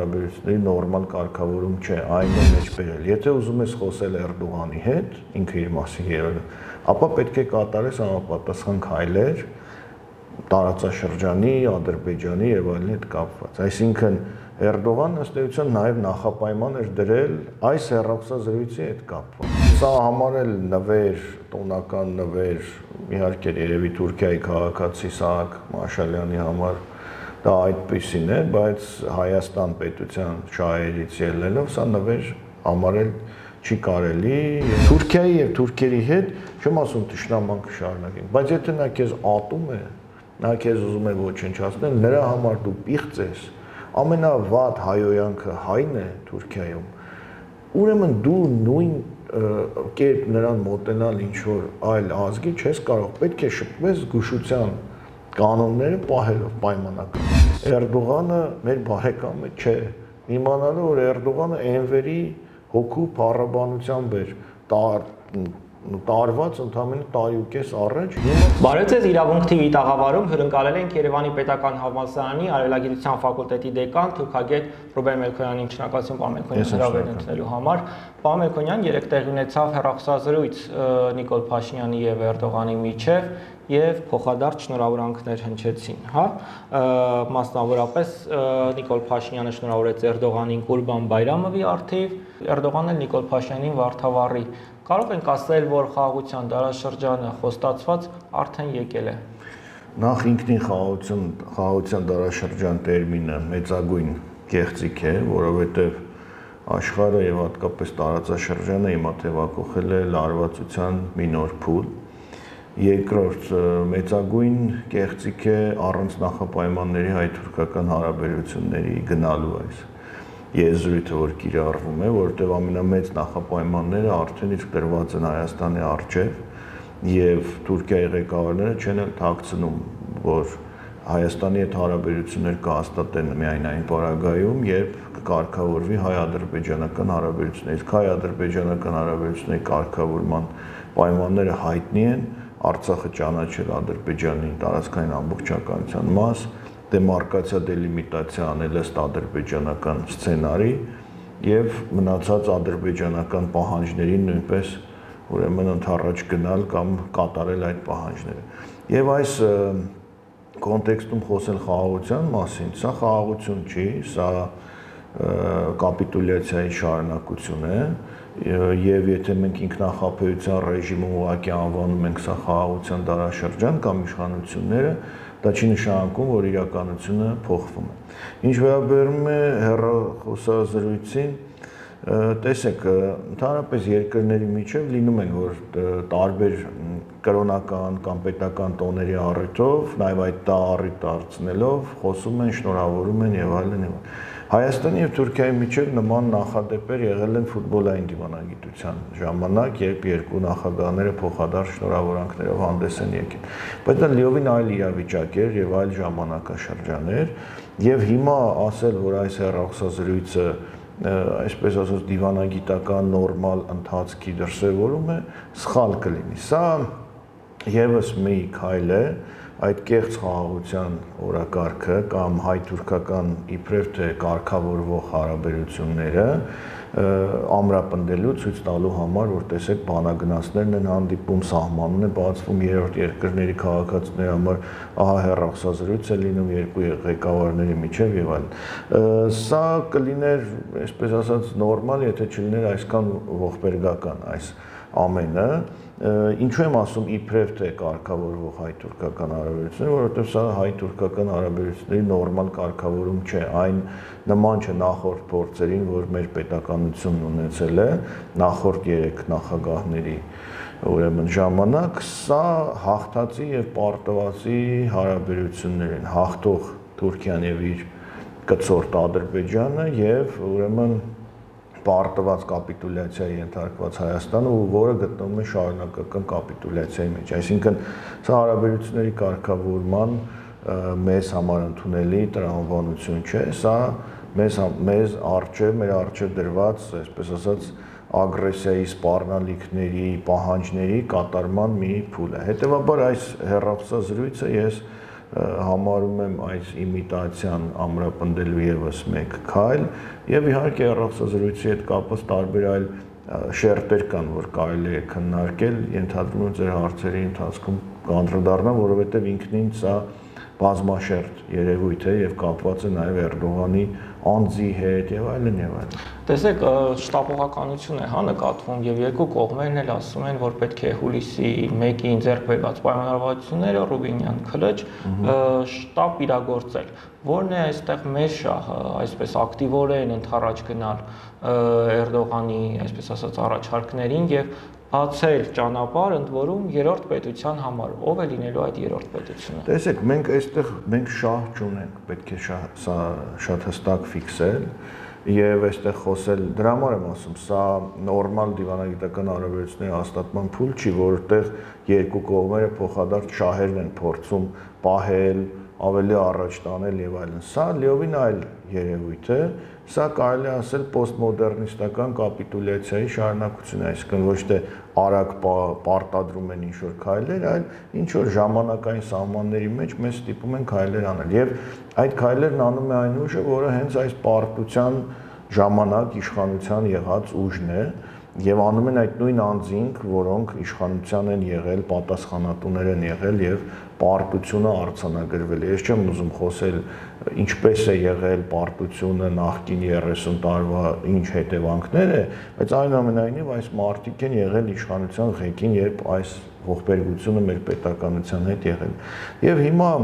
հարաբերությունների նորմալ կարգավորում չէ, այն է մեջ բերել։ Եթե ուզում ես խոսել Էրդողանի հետ, ինքը իր մասին երևել, ապա պետք է կատարես համապատասխան քայլեր տարածաշրջանի, Ադրբեջանի եւ այլնի հետ կապված։ Այսինքն Էրդողանն ըստ էության նաև նախապայման էր դրել այս հեռախոսազրույցի հետ կապված։ Սա համարել նվեր, տոնական նվեր, իհարկե երևի Թուրքիայի քաղաքացի Սահակ Մաշալյանի համար դա այդպիսին է, բայց Հայաստան պետության շահերից ելնելով սա նվեր համարել չի կարելի։ Թուրքիայի եւ թուրքերի հետ չեմ ասում ճշտամանքը շարունակենք, բայց եթե նա քեզ ատում է, նա քեզ ուզում է ոչնչացնել, նրա համար դու պիղծ ես, ամենավատ հայոյանքը հայն է Թուրքիայում, ուրեմն դու նույն կերպ նրան մոտենալ ինչ-որ այլ ազգի չես կարող, պետք է շփվես զգուշության կանոնները պահելով պայմանական։ Էրդողանը մեր բարեկամը չէ, իմանալով որ Էրդողանը Էնվերի հոգու փառաբանությամբ էր տարված ընդամենը տարիուկես առաջ։ Բարև ձեզ, Իրավունք TV տաղավարում հյուրընկալել ենք Երևանի պետական համալսարանի արևելագիտության ֆակուլտետի դեկան թուրքագետ Ռուբեն Մելքոնյանին, շնորհակալություն պարոն Մելքոնյան հրավերն ընդունելու համար։ Պարոն Մելքոնյան, երեկ տեղի ունեցավ հեռախոսազրույց Նիկոլ Փաշինյանի եւ Էրդողանի միջև եւ փոխադարձ շնորհավորանքներ հնչեցին, հա։ Մասնավորապես Նիկոլ Փաշինյանը շնորհավորեց Էրդողանին Կուրբան Բայրամովի առթիվ, Էրդողանն էլ Նիկոլ Փաշինյանին Վարդավառի։ Կարող ենք ասել, որ խաղաղության դարաշրջանը խոստացված արդեն եկել է։ Նախ ինքնին խաղաղության դարաշրջան տերմինը մեծագույն կեղծիք է, որովհետև աշխարհը եւ հատկապես տարածաշրջանը հիմա թեվակողել է լարվածության մի նոր փուլ։ Երկրորդ մեծագույն կեղծիք է առանց նախապայմանների հայ-թուրքական հարաբերությունների գնալու այս եզրույթը, որ կիրառվում է, որովհետև ամենամեծ նախապայմանները արդեն իսկ դրված են Հայաստանի առջև եւ Թուրքիայի ղեկավարները չեն էլ թաքցնում, որ Հայաստանի հետ հարաբերություններ կհաստատեն միայն այն պարագայում, երբ կկարգավորվի հայ-ադրբեջանական հարաբերությունները։ Իսկ հայ-ադրբեջանական հարաբերությունների կարգավորման պայմանները հայտնի են, Արցախը ճանաչել Ադրբեջանի տարածքային ամբողջականության մաս, դեմարկացիա դելիմիտացիա անել ըստ ադրբեջանական սցենարի եւ մնացած ադրբեջանական պահանջներին նույնպես ուրեմն ընդառաջ գնալ կամ կատարել այդ պահանջները։ Եվ այս կոնտեքստում խոսել խաղաղության մասին, սա խաղաղություն չի, սա կապիտուլյացիայի շարունակություն է եւ եթե մենք ինքնախապեյության ռեժիմը ուղղակի անվանում ենք սա խաղաղության դարաշրջան կամ իշխանությունները, դա չի նշանակում, որ իրականությունը փոխվում է։ Ինչ վերաբերում է հեռախոսազրույցին, տեսեք, ընդհանրապես երկրների միջև լինում են, որ տարբեր կրոնական կամ պետական տոների առիթով, նաև այդ առիթ դարձնելով, խոսում են, շնորհավորում են եւ այլն եւ այլն։ Հայաստանի եւ Թուրքիայի միջև նման նախադեպեր եղել են ֆուտբոլային դիվանագիտության ժամանակ, երբ երկու նախագահները փոխադարձ շնորհավորանքներով հանդես են եկել։ Բայց դա լիովին այլ իրավիճակ էր եւ այլ ժամանակաշրջան էր, եւ հիմա ասել, որ այս հեռախոսազրույցը այսպես ասած դիվանագիտական նորմալ ընթացքի դրսևորում է, սխալ կլինի։ Սա եւս մի քայլ է այդ կեղծ խաղաղության օրակարգը կամ հայ-թուրքական իբրև թե կարգավորվող հարաբերությունները ամրապնդելու, ցույց տալու համար, որ տեսեք բանագնացներն են հանդիպում, սահմանն է բացվում երրորդ երկրների քաղաքացիների համար, ահա հեռախոսազրույց է լինում երկու ղեկավարների միջև եւ այլն։ Սա կլիներ, այսպես ասած, նորմալ, եթե չլիներ այսքան ողբերգական այս ամենը, ինչու եմ ասում իբրև թե կարգավորվող հայ-թուրքական հարաբերություններ, որովհետև սա հայ-թուրքական հարաբերությունների նորմալ կարգավորում չէ, այն նման չէ նախորդ փորձերին, որ մեր պետականությունն ունեցել է նախորդ 3 նախագահների ուրեմն ժամանակ, սա հաղթածի եւ պարտվածի հարաբերություններ են, հաղթող Թուրքիան եւ իր կցորդ Ադրբեջանը եւ ուրեմն պարտված կապիտուլյացիայի ենթարկված Հայաստանը, որը գտնվում է շարունակական կապիտուլյացիայի մեջ։ Այսինքն սա հարաբերությունների կարգավորման մեզ համար ընդունելի տրամաբանություն չէ, սա մեր առջև դրված, այսպես ասած, ագրեսիայի սպառնալիքների, պահանջների կատարման մի փուլ է։ Հետևաբար այս հեռախոսազրույցը ես համարում եմ այս իմիտացիան ամրապնդելու եւս մեկ քայլ եւ իհարկե առողջազրույցի հետ կապված տարբեր այլ շերտեր կան, որ կարելի է քննարկել, ենթադրում եմ ձեր հարցերի ընթացքում կանդրադառնամ, որովհետեւ ինքնին սա բազմաշերտ երևույթ է եւ կապված է նաեւ Էրդողանի անձի հետ եւ այլն եւ այլն։ Տեսեք, շտապողականություն է հա նկատվում եւ երկու կողմերն էլ ասում են, որ պետք է հուլիսի 1-ին ձեռք բերված պայմանավորվածությունները Ռուբինյան քլաչ շտապ իրագործել։ Որն է այստեղ մեր շահը, այսպես ակտիվորեն ընթառաջ գնալ Էրդողանի, այսպես ասած, առաջարկներին եւ բացել ճանապարհ ընդ որում երրորդ պետության համար, ով է լինելու այդ երրորդ պետությունը։ Տեսեք, մենք այստեղ շահ չունենք, պետք է սա շատ հստակ ֆիքսել եւ այստեղ խոսել, դրա համար եմ ասում, սա նորմալ դիվանագիտական հարաբերությունների հաստատման փուլ չի, որտեղ երկու կողմերը փոխադարձ շահերն են փորձում պահել, ավելի առաջ տանել եւ այլն։ Սա լիովին այլ երևույթ է, սա կարելի է ասել պոստմոդեռնիստական կապիտուլյացիայի շարունակություն է, այսինքն ոչ թե արագ պարտադրում են ինչ-որ քայլեր, այլ ինչ-որ ժամանակային սահմանների մեջ մեզ ստիպում են քայլեր անել։ Եվ այդ քայլերն անում է այն ուժը, որը հենց այս պարտության ժամանակ իշխանության եղած ուժն է, եւ անում են այդ նույն անձինք, որոնք իշխանության են եղել, պատասխանատուներ են եղել եւ պարտությունը արձանագրվել։ Ես չեմ ուզում խոսել ինչպես է եղել պարտությունը նախկին 30 տարվա ինչ հետևանքներ է, բայց այնուամենայնիվ այս մարտիկ են եղել իշխանության ղեկին, երբ այս ողբերգությունը մեր պետականության հետ եղել։ Եվ հիմա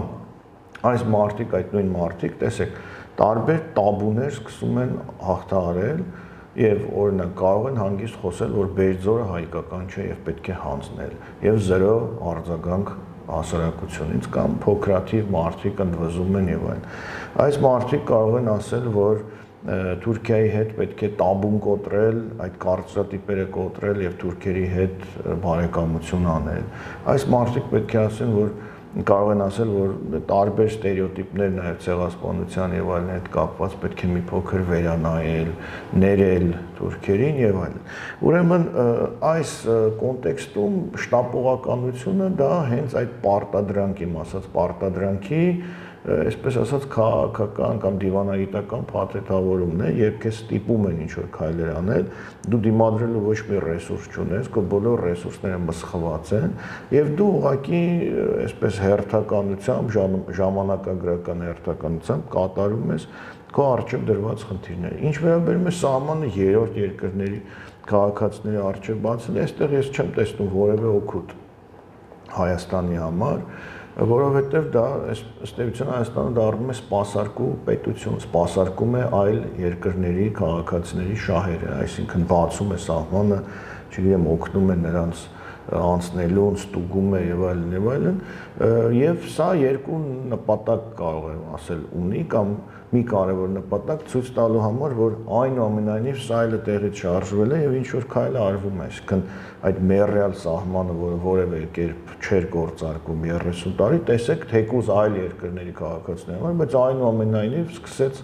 այս մարտիկ, այդ նույն մարտիկ, տեսեք, տարբեր տաբուներ սկսում են հաղթահարել եւ օրինակ կարող են հանգիստ խոսել, որ Բերձորը հայկական չէ եւ պետք է հանձնել եւ զերո արձագանք հասարակությունից կամ փոքրաթիվ մարդիկ ընդվզում են եւ այլն։ Այս մարդիկ կարող են ասել, որ Թուրքիայի հետ պետք է տաբուն կոտրել, այդ կարծրատիպերը կոտրել եւ թուրքերի հետ բարեկամություն անել։ Այս մարդիկ պետք է ասեն, որ կարող են ասել, որ տարբեր ստերեոտիպներ նաև ցեղասպանության եւ այլն հետ կապված պետք է մի փոքր վերանայել, ներել թուրքերին եւ այլն։ Ուրեմն այս կոնտեքստում շտապողականությունը դա հենց այդ պարտադրանք, իմ ասած պարտադրանքի, այսպես ասած քաղաքական կամ դիվանագիտական փաթեթավորումն է, երբ քեզ ստիպում են ինչ-որ քայլեր անել, դու դիմադրելու ոչ մի ռեսուրս չունես, քո բոլոր ռեսուրսները մսխված են, եւ դու ուղղակի այսպես հերթականությամբ, ժամանակագրական հերթականությամբ կատարում ես քո առջև դրված խնդիրները։ Ինչ վերաբերում է սահմանը երրորդ երկրների քաղաքացիների առջև բացել, այստեղ ես չեմ տեսնում որևէ օգուտ Հայաստանի համար, որովհետև դա ըստ էության Հայաստանը դառնում է սպասարկու պետություն, սպասարկում է այլ երկրների քաղաքացիների շահերը, այսինքն բացում է սահմանը, չգիտեմ, օգնում է նրանց անցնելուն, ստուգում է եւ այլն, եւ սա երկու նպատակ կարող եմ ասել ունի կամ մի կարևոր նպատակ ցույց տալու համար, որ այնուամենայնիվ սա այլը տեղից շարժվել է եւ ինչ որ քայլ արվում է, այսինքն այդ մեռյալ սահմանը, որը որևէ կերպ չէր գործարկում 30 տարի, տեսեք, թեկուզ այլ երկրների քաղաքացիներ, բայց այնուամենայնիվ սկսեց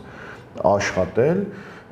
աշխատել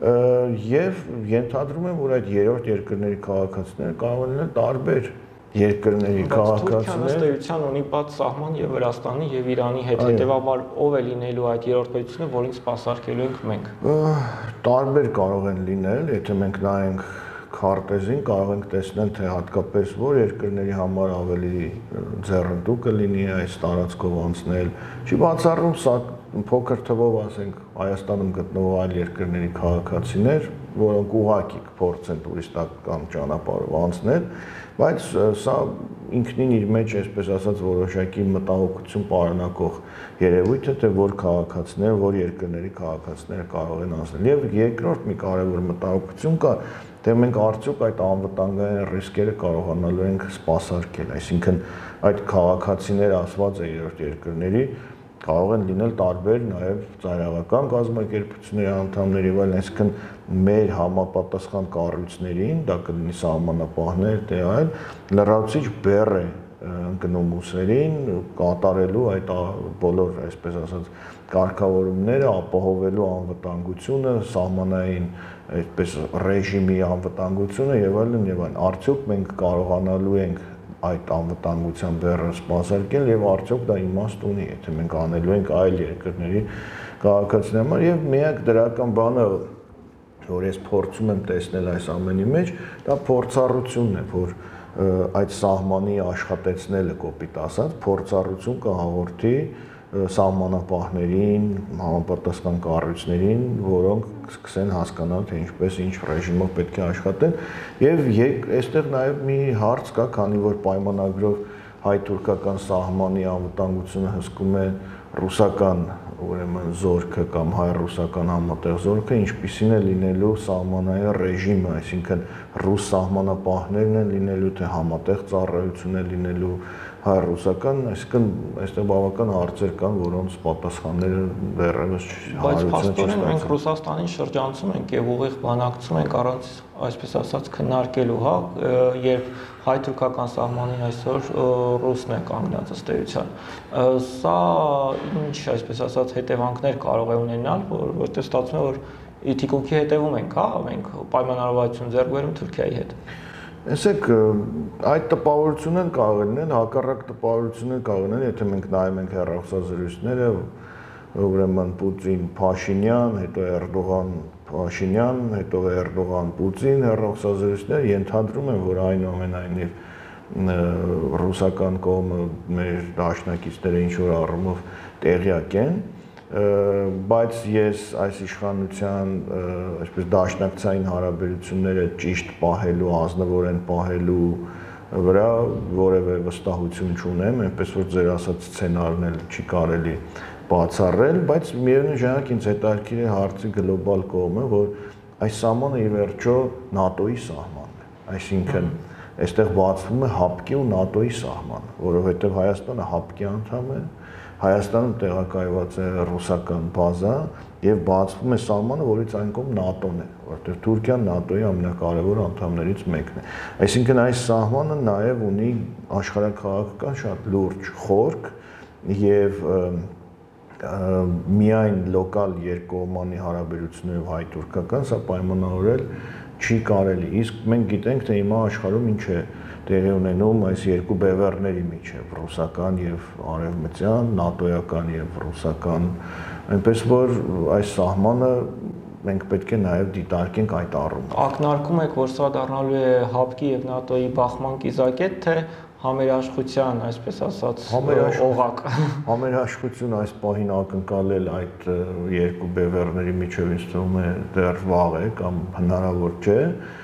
եւ ենթադրում եմ, որ այդ երրորդ երկրների քաղաքացիները կարող են լինել տարբեր երկրների քաղաքացիներ։ Ըստ էության ունի բաց սահման եւ Վրաստանի եւ Իրանի հետ, հետեւաբար ով է լինելու այդ երրորդ պետությունը, որին սպասարկելու ենք մենք։ Տարբեր կարող են լինել, եթե մենք նայենք քարտեզին, կարող ենք տեսնել, թե հատկապես որ երկրների համար ավելի ձեռնտու կլինի այս տարածքով անցնել։ Չի բացառում սա փոքր թվով, ասենք, Հայաստանում գտնվող այլ երկրների քաղաքացիներ, որոնք ուղղակի կփորձեն տուրիստական ճանապարհով անցնել, բայց սա ինքնին իր մեջ, այսպես ասած, որոշակի մտահոգություն պարունակող երևույթ է, թե որ քաղաքացիներ, որ երկրների քաղաքացիները կարող են անցնել։ Եվ երկրորդ մի կարևոր մտահոգություն կա, թե մենք արդյոք այդ անվտանգային ռիսկերը կարողանալու ենք սպասարկել, այսինքն այդ քաղաքացիները ասված է երրորդ երկրների կարող են լինել տարբեր նաև ծայրահեղական կազմակերպությունների անդամներ եւ այլն, այսինքն մեր համապատասխան կառույցներին, դա կլինի սահմանապահներ, թե այլ, լրացուցիչ բեռ է ընկնում ուսերին կատարելու այդ բոլոր, այսպես ասած, կարգավորումները, ապահովելու անվտանգությունը, սահմանային այդպես ռեժիմի անվտանգությունը եւ այլն եւ այլն։ Արդյոք մենք կարողանալու ենք այդ անվտանգության բեռը սպասարկել եւ արդյոք դա իմաստ ունի, եթե մենք անելու ենք այլ երկրների քաղաքացիների համար եւ միակ դրական բանը, որ ես փորձում եմ տեսնել այս ամենի մեջ, դա փորձառությունն է, որ այդ սահմանի աշխատեցնելը կոպիտ ասած, փորձառություն կհաղորդի սահմանապահներին, համապատասխան կառույցներին, որոնք սկսեն հասկանալ, թե ինչպես ինչ ռեժիմով պետք է աշխատեն, եւ այստեղ նաեւ մի հարց կա, քանի որ պայմանագրով հայ-թուրքական սահմանի անվտանգությունը հսկում է ռուսական, ուրեմն զորքը կամ հայ-ռուսական համատեղ զորքը, ինչպիսին է լինելու սահմանային ռեժիմը, այսինքն ռուս սահմանապահներն են լինելու, թե համատեղ ծառայություն է լինելու հայ-ռուսական, այսինքն այստեղ բավական հարցեր կան, որոնց պատասխանները դեռևս բայց փաստորեն մենք Ռուսաստանին շրջանցում ենք եւ ուղիղ բանակցում ենք առանց այսպես ասած քննարկելու, հա, երբ հայ-թուրքական սահմանին այսօր ռուսն է կանգնած ըստ էության։ Սա ինչ այսպես ասած հետևանքներ կարող է ունենալ, որտեղ ստացվում է, որ թիկունքի հետևում ենք, հա, մենք պայմանավորվածություն ձեռք բերում Թուրքիայի հետ։ Տեսեք, այդ տպավորությունն կարող է լինել, հակառակ տպավորությունն կարող է լինել, եթե մենք նայում ենք հեռախոսազրույցները, ուրեմն Պուտին Փաշինյան, հետո Էրդողան Փաշինյան, հետո Էրդողան Պուտին հեռախոսազրույցները ենթադրում են, որ այնուամենայնիվ ռուսական կողմը մեր դաշնակիցները ինչ որ առումով տեղյակ են, բայց ես այս իշխանության այսպես դաշնակցային հարաբերությունները ճիշտ պահելու, ազնվորեն պահելու վրա որևէ վստահություն չունեմ, այնպես որ ձեր ասած սցենարն էլ չի կարելի բացառել, բայց միևնույն ժամանակ ինձ հետաքրքիր է հարցի գլոբալ կողմը, որ այս սահմանը ի վերջո ՆԱՏՕ-ի սահմանն է, այսինքն այստեղ բացվում է ՀԱՊԿ-ի ու ՆԱՏՕ-ի սահմանը, որովհետև Հայաստանը ՀԱՊԿ-ի անդամ է, Հայաստանում տեղակայված է ռուսական բազա եւ բացվում է սահմանը, որից այն կողմ ՆԱՏՕ-ն է, որտեղ Թուրքիան ՆԱՏՕ-ի ամենակարևոր անդամներից մեկն է։ Այսինքն այս սահմանը նաեւ ունի աշխարհաքաղաքական շատ լուրջ խորք եւ միայն լոկալ երկկողմանի հարաբերություններով հայ-թուրքական սա պայմանավորել չի կարելի։ Իսկ մենք գիտենք, թե հիմա աշխարհում ինչ է տեղի ունենում այս երկու բևեռների միջև, ռուսական եւ արևմտյան, նատոյական եւ ռուսական, այնպես որ այս սահմանը մենք պետք է նաեւ դիտարկենք այդ առումով։ Ակնարկում եք, որ սա դառնալու է ՀԱՊԿ-ի եւ ՆԱՏՕ-ի բախման կիզակետ, թե համերաշխության, այսպես ասած, օղակ։ Համերաշխություն այս պահին ակնկալել այդ երկու բևեռների միջև ինձ թվում է դեռ վաղ է կամ հնարավոր չէ։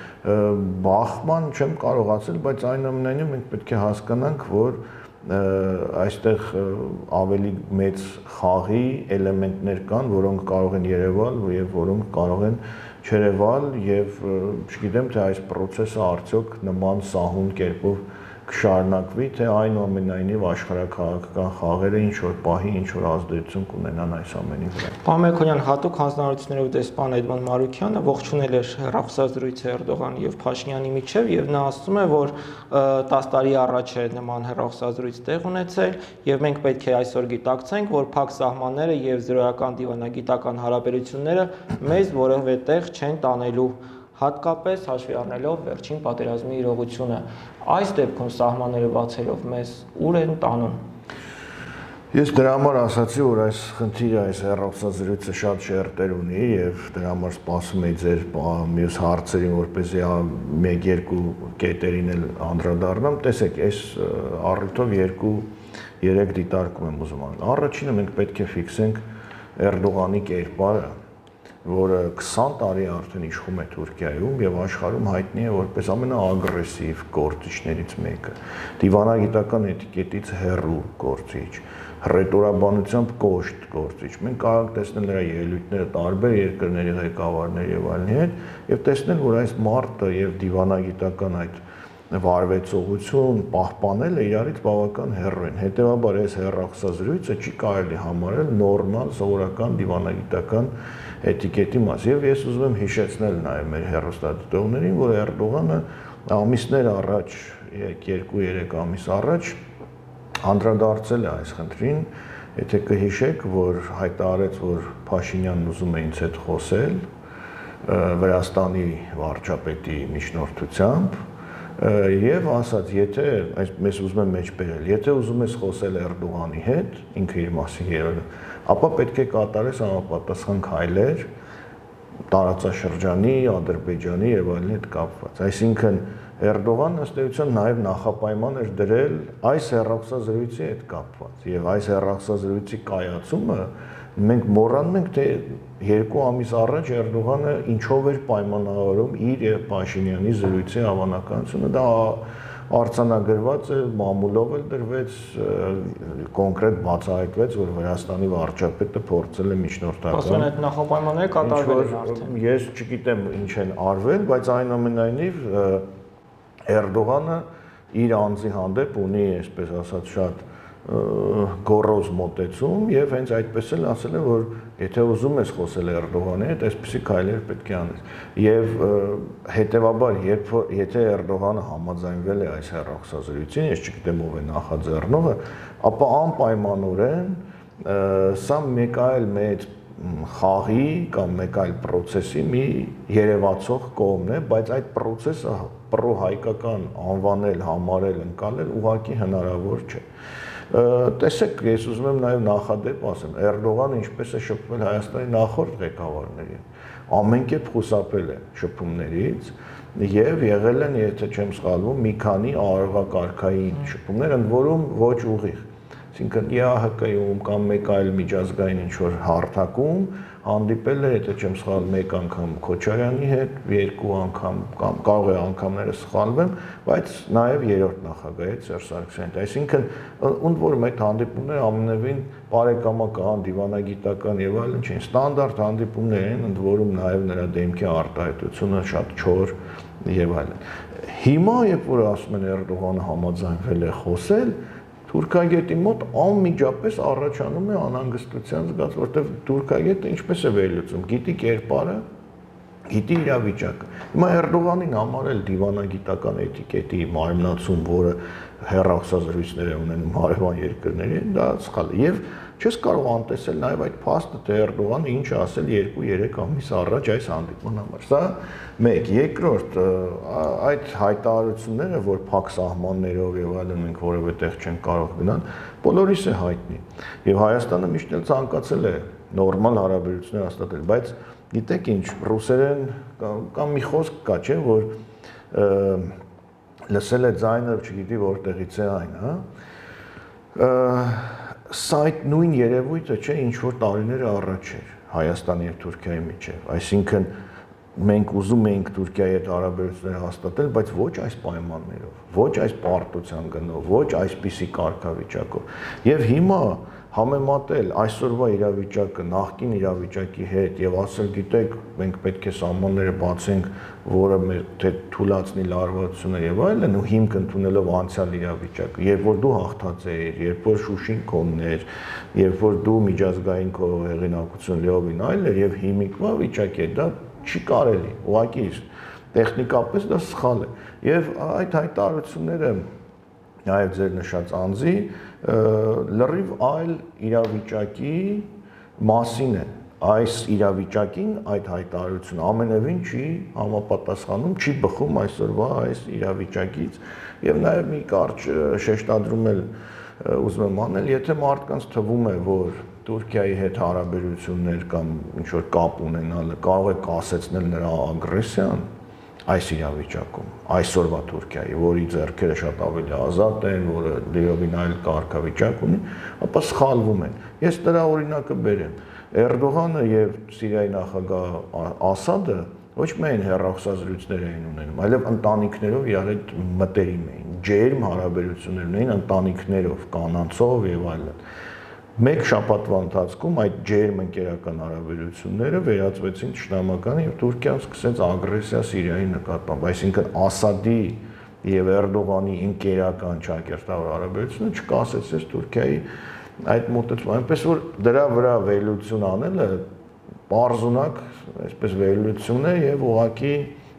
Բախման չեմ կարողացել, բայց այնուամենայնիվ մենք պետք է հասկանանք, որ այստեղ ավելի մեծ խաղի էլեմենտներ կան, որոնք կարող են երևալ եւ որոնք կարող են չերևալ եւ չգիտեմ թե այս process-ը արդյոք նման սահուն կերպով կշարունակվի, թե այնուամենայնիվ աշխարհաքաղաքական խաղերը ինչ որ պահի ինչ որ ազդեցություն կունենան այս ամենի վրա։ Պարոն Մելքոնյան, հատուկ հանձնարարություններով դեսպան Էդմոն Մարուկյանը ողջունել էր հեռախոսազրույցը Էրդողանի եւ Փաշինյանի միջև եւ նա ասում է, որ 10 տարի առաջ է նման հեռախոսազրույց տեղ ունեցել եւ մենք պետք է այսօր գիտակցենք, որ փակ սահմանները եւ զրոյական դիվանագիտական հարաբերությունները մեզ որևէ տեղ չեն տանելու, հատկապես հաշվի առնելով վերջին պատերազմի իրողությունը։ Այս դեպքում սահմանները բացելով մեզ ուր են տանում։ Ես դրա համար ասացի, որ այս խնդիրը, այս հեռախոսազրույցը շատ շերտեր ունի եւ դրա համար սպասում եի ձեր մյուս հարցերին, որպեսզի 1-2 կետերին էլ անդրադառնամ։ Տեսեք, այս առիթով 2-3 դիտարկում եմ ուզում անել։ Առաջինը մենք պետք է ֆիքսենք Էրդողանի կերպարը, որը 20 տարի արդեն իշխում է Թուրքիայում եւ աշխարհում հայտնի է որպես ամենաագրեսիվ գործիչներից մեկը, դիվանագիտական էտիկետից հեռու գործիչ, ռետորաբանությամբ կոշտ գործիչ։ Մենք կարող ենք տեսնել նրա ելույթները տարբեր երկրների ղեկավարների եւ այլնի հետ եւ տեսնել, որ այս մարտը եւ դիվանագիտական այդ վարվեցողություն պահպանելը իրարից բավական հեռու են։ Հետևաբար այս հեռախոսազրույցը չի կարելի համարել նորմալ սովորական դիվանագիտական էտիկետի մաս։ Եվ ես ուզում եմ հիշեցնել նաև մեր հեռուստադիտողներին, որ Էրդողանը ամիսներ առաջ, 2-3 ամիս առաջ անդրադարձել է այս խնդրին, եթե կհիշեք, որ հայտարարեց, որ Փաշինյանն ուզում է ինձ հետ խոսել Վրաստանի վարչապետի միջնորդությամբ Եվ ասաց, եթե մեզ ուզում եմ մեջ բերել, եթե ուզում ես խոսել Էրդողանի հետ, ինքը իր մասին երևել, ապա պետք է կատարես համապատասխան քայլեր տարածաշրջանի, Ադրբեջանի եւ այլն հետ կապված։ Այսինքն Էրդողանը ըստ էության նաև նախապայման էր դրել այս հեռախոսազրույցի հետ կապված եւ այս հեռախոսազրույցի կայացումը մենք մոռանում ենք թե 2 ամիս առաջ Էրդողանը ինչով էր պայմանավորում իր եւ Փաշինյանի զրույցի հավանականությունը, դա արձանագրված է, մամուլով էլ դրվեց, կոնկրետ բացահայտվեց, որ Վրաստանի վարչապետը փորձել է միջնորդական։ Ասեն այդ նախապայմանները կատարվել են արդեն։ Ես չգիտեմ ինչ են արվել, բայց այնուամենայնիվ Էրդողանը իր անձի հանդեպ ունի, այսպես ասած, շատ գոռոզ մոտեցում եւ հենց այդպես էլ ասել է, որ եթե ուզում ես խոսել Էրդողանի հետ, այսպեսի քայլեր պետք է անես։ Եվ հետեւաբար, եթե Էրդողանը համաձայնվել է այս հեռախոսազրույցին, ես չգիտեմ ով է նախաձեռնողը, ապա անպայմանորեն սա մեկ այլ մեծ խաղի կամ մեկ այլ process-ի մի երևացող կողմն է, բայց այդ process-ը պրոհայկական անվանել, համարել, ընկալել ուղղակի հնարավոր չէ։ Տեսեք, ես ուզում եմ նաև նախադեպ ասեմ, Էրդողանը ինչպես է շփվել Հայաստանի նախորդ ղեկավարների, ամեն կերպ խուսափել է շփումներից եւ եղել են, եթե չեմ սխալվում, մի քանի արարողակարգային շփումներ, ընդ որում ոչ ուղիղ։ Այսինքն ԵԱՀԿ-ում կամ մեկ այլ միջազգային ինչ-որ հարթակում հանդիպել է, եթե չեմ սխալվում, մեկ անգամ Քոչարյանի հետ, 2 անգամ կամ կարող է անգամները սխալվեմ, բայց նաև երրորդ նախագահի հետ Սերժ Սարգսյանի հետ։ Այսինքն ընդ որում այդ հանդիպումները ամենևին բարեկամական, դիվանագիտական եւ այլն չեն, ստանդարտ հանդիպումներ են, ընդ որում նաև նրա դեմքի արտահայտությունը շատ չոր եւ այլն։ Հիմա երբ որ ասում են Էրդողանը համաձայնվել է խոսել, Թուրքագետի մոտ անմիջապես առաջանում է անհանգստության զգացում, որտեղ Թուրքագետը ինչպես է վերլուծում, գիտի կերպարը, գիտի իրավիճակը։ Հիմա Էրդողանին համարել դիվանագիտական էտիկետի մարմնացում, որը հեռախոսազրույցներ է ունենում հարևան երկրների, դա սխալ է։ Եվ չես կարող անտեսել նաև այդ փաստը, թե Էրդողանը ինչ ասել 2-3 ամիս առաջ այս հանդիպման համար։ Սա մեկ, երկրորդ, այդ հայտարարությունները, որ փակ սահմաններով եւ այլն մենք որևէ տեղ չեն կարող գնալ, բոլորիս է հայտնի։ Եվ Հայաստանը միշտ էլ ցանկացել է նորմալ հարաբերություններ հաստատել, բայց գիտեք ինչ, ռուսերեն կամ մի խոսք կա, չէ, որ լսել է ձայնը, չգիտի որտեղից է այն, հա։ Սա այդ նույն երևույթը չէ, ինչ որ տարիներ առաջ էր Հայաստանի եւ Թուրքիայի միջեւ։ Այսինքն մենք ուզում էինք Թուրքիայի հետ հարաբերություններ հաստատել, բայց ոչ այս պայմաններով, ոչ այս պարտության գնով, ոչ այսպիսի կարգավիճակով։ Եվ հիմա համեմատել այսօրվա իրավիճակը նախկին իրավիճակի հետ եւ ասել, գիտեք, մենք պետք է սահմանները բացենք, որը մեր թե թուլացնի լարվածությունը եւ այլն, ու հիմք ընդունելով անցյալ իրավիճակը, երբ որ դու հաղթած էիր, երբ որ Շուշին քոնն էր, երբ որ դու միջազգային քո հեղինակություն լիովին այլ էր եւ հիմիկվա վիճակի է, դա չի կարելի, ուղղակի տեխնիկապես դա սխալ է։ Եվ այդ հայտարարությունները նաև ձեր նշած անձի լրիվ այլ իրավիճակի մասին է։ Այս իրավիճակին այդ հայտարարությունը ամենևին չի համապատասխանում, չի բխում այսօրվա այս իրավիճակից եւ նաեւ մի կարճ շեշտադրում էլ ուզում եմ անել, եթե մարդկանց թվում է, որ Թուրքիայի հետ հարաբերություններ կամ ինչ որ կապ ունենալը կարող է կասեցնել նրա ագրեսիան այս իրավիճակում, այսօրվա Թուրքիայի, որի ձեռքերը շատ ավելի ազատ են, որը լիովին այլ կարգավիճակ ունի, ապա սխալվում են։ Ես դրա օրինակը բերեմ։ Էրդողանը եւ Սիրիայի նախագահ Ասադը ոչ միայն հեռախոսազրույցներ էին ունենում, այլև ընտանիքներով իրար հետ մտերիմ էին, ջերմ հարաբերություններ ունեին ընտանիքներով, կանանցով եւ այլն։ Մեկ շաբաթվա ընթացքում այդ ջերմ ընկերական հարաբերությունները վերածվեցին թշնամական եւ Թուրքիան սկսեց ագրեսիա Սիրիայի նկատմամբ, այսինքն Ասադի եւ Էրդողանի ընկերական ճակերտավոր հարաբերությունը չկասեցեց Թուրքիայի այդ մոտեցումը, այնպես որ դրա վրա վերլուծություն անելը պարզունակ, այսպես վերլուծություն է եւ ուղղակի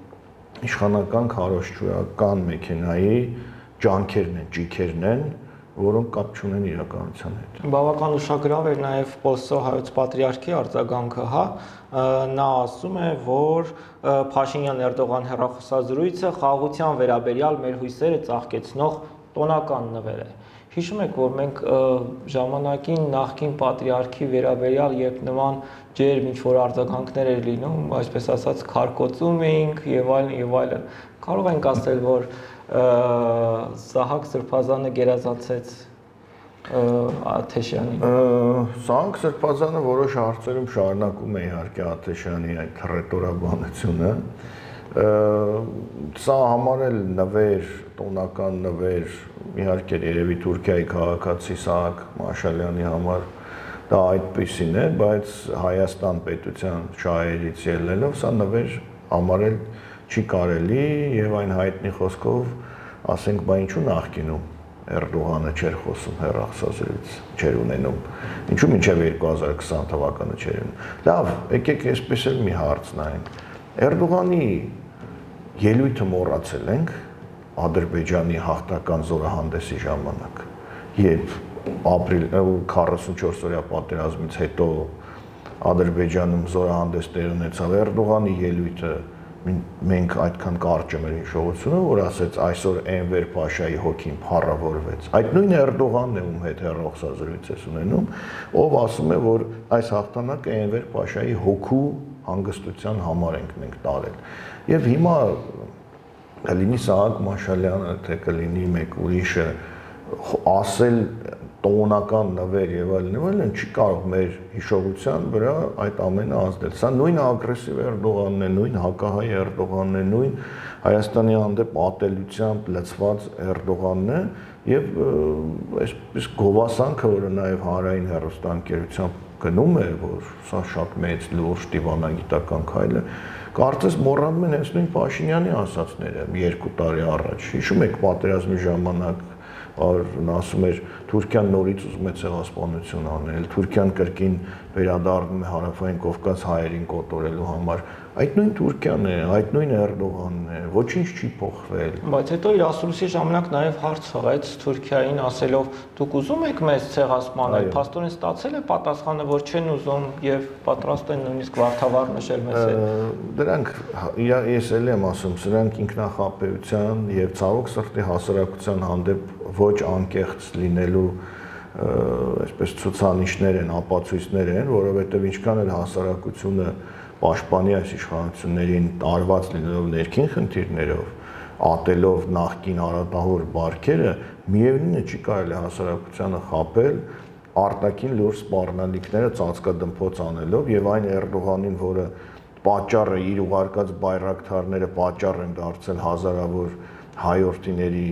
իշխանական քարոզչական մեքենայի ջանքերն են, ճիքերն են, որոնք կապ չունեն իրականության հետ։ Բավական ուշագրավ էր նաև Պոլսո հայոց պատրիարքի արձագանքը, հա, նա ասում է, որ Փաշինյան-Էրդողան հեռախոսազրույցը խաղաղության վերաբերյալ մեր հույսերը ծաղկեցնող տոնական նվեր է։ Հիշում եք, որ մենք ժամանակին նախկին պատրիարքի վերաբերյալ երբ նման ջերմ ինչ-որ արձագանքներ էր լինում, այսպես ասած, քարկոծում էինք եւ այլն։ Կարող ենք ասել, որ Սահակ Սրբազանը գերազանցեց Աթեշյանին։ Սահակ Սրբազանը որոշ հարցերում շարունակում է իհարկե Աթեշյանի այդ ռետորաբանությունը։ Սա համարել նվեր, տոնական նվեր, իհարկե երևի Թուրքիայի քաղաքացի Սահակ Մաշալյանի համար դա այդպիսին է, բայց Հայաստան պետության շահերից ելնելով սա նվեր համարել չի կարելի եւ այն հայտնի խոսքով ասենք, բա ինչու նախկինում Էրդողանը չէր խոսում հեռախոսազրույց, չէր ունենում, ինչու մինչև 2020 թվականը չէր ունում։ Լավ, եկեք այսպես էլ մի հարց նայենք։ Էրդողանի ելույթը մոռացել ենք Ադրբեջանի հաղթական զորահանդեսի ժամանակ, երբ ապրիլ 44-օրյա պատերազմից հետո Ադրբեջանում զորահանդես տեղ ունեցավ Էրդողանի ելույթը մենք այդքան կարճ մեր հիշողությունը, որ ասեց այսօր Էնվեր Փաշայի հոգին փառավորվեց։ Այդ նույն Էրդողանն է, ում հետ հեռախոսազրույց է ունենում, ով ասում է, որ այս հաղթանակը Էնվեր Փաշայի հոգու հանգստության համար ենք մենք տարել։ Եվ հիմա կլինի Սահակ Մաշալյանը, թե կլինի մեկ ուրիշը ասել տոնական նվեր եւ այլն, չի կարող մեր հիշողության վրա այդ ամենը ազդել։ Սա նույն ագրեսիվ Էրդողանն է, նույն հակահայ Էրդողանն է, նույն Հայաստանի հանդեպ ատելությամբ լցված Էրդողանն է եւ այսպես գովասանքը, որը նաեւ հանրային հեռուստաընկերությամբ գնում է, որ սա շատ մեծ լուրջ դիվանագիտական քայլ է, կարծես մոռանում են հենց նույն Փաշինյանի ասածները 2 տարի առաջ։ Հիշում եք պատերազմի ժամանակ նա ասում էր Թուրքիան նորից ուզում է ցեղասպանություն անել, Թուրքիան կրկին վերադառնում է Հարավային Կովկաս հայերին կոտորելու համար։ Այդ նույն Թուրքիան է, այդ նույն Էրդողանն է, ոչինչ չի փոխվել։ Բայց հետո իր ասուլիսի ժամանակ նաև հարց հղեց Թուրքիային ասելով՝ դուք ուզում եք մեզ ցեղասպանել, փաստորեն ստացել է պատասխանը, որ չեն ուզում եւ պատրաստ են նույնիսկ վարդավառ նշել մեզ հետ։ Դրանք ես էլ եմ ասում, սրանք ինքնախապեյության եւ ցավոք սրտի հասարակության հանդեպ ոչ անկեղծ լինելու այսպես ցուցանիշներ են, ապացույցներ են, որովհետեւ ինչքան էլ հասարակությունը պաշտպանի այս իշխանություններին տարված լինելով ներքին խնդիրներով, ատելով նախկին արատահոր բարքերը, միևնույնն է չի կարելի հասարակությանը խաբել արտաքին լուրջ սպառնալիքները ծածկադմփոց անելով եւ այն Էրդողանին, որը պատճառը իր ուղարկած բայրակթարները պատճառ են դարձել հազարավոր հայորդիների